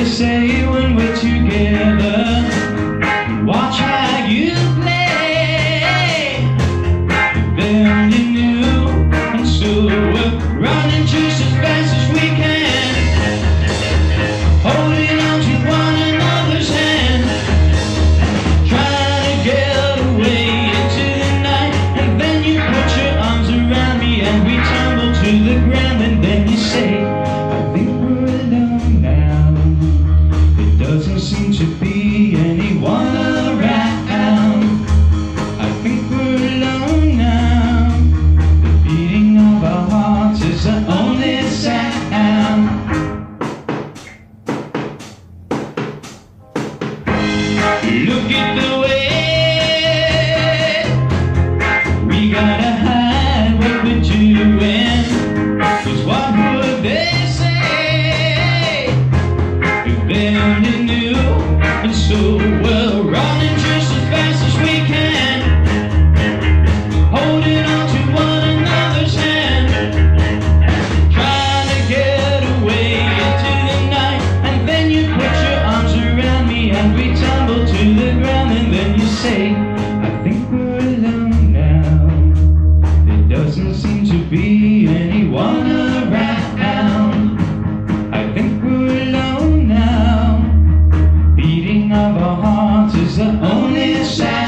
they say when we're together, watch how you play. Then you knew, and so we're running just as fast as we can, holding on to one another's hand, trying to get away into the night. And then you put your arms around me and we tumble to the ground. And then you say, I think we're alone now. It doesn't seem to be anyone around. I think we're alone now. The beating of our hearts is the only sound. Look at the way we gotta hide what we're doing. 'Cause what would they say if they only knew? And so we're running just as fast as we can, holding on to one another's hand, trying to get away into the night. And then you put your arms around me and we tumble to the ground. And then you say, I think we're alone now. There doesn't seem to be anyone around. I think we're alone now. Beating of our hearts is the only sound.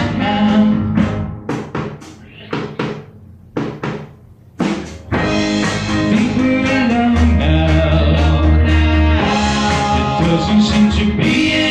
Think we're alone now. There doesn't seem to be